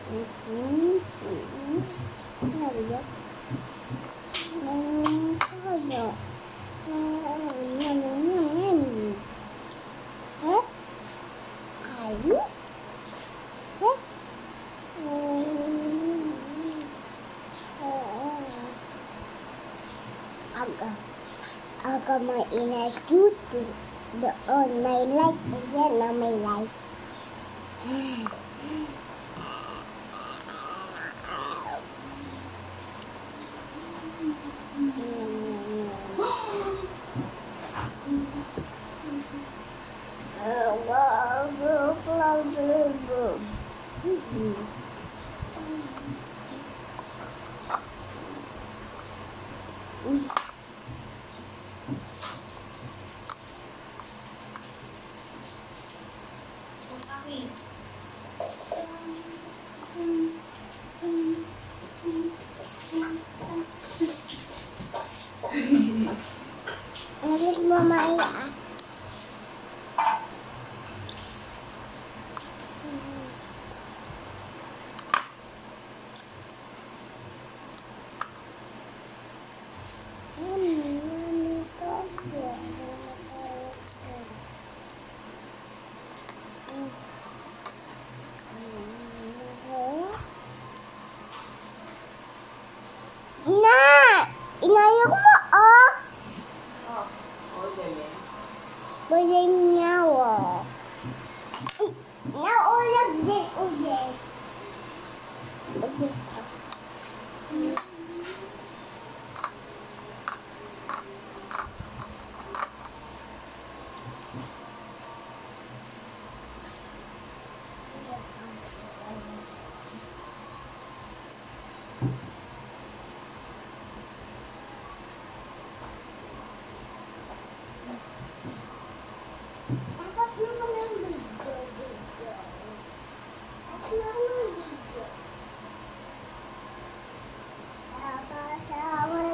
Ano ba yun? Aga mainay dito. Doon may light. Ayan na may light. Alis mo Maya. Inayok mo, oh. Boleh nyawa. Naulag din ulit.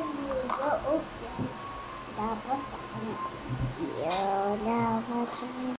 Tapos, yun, dapat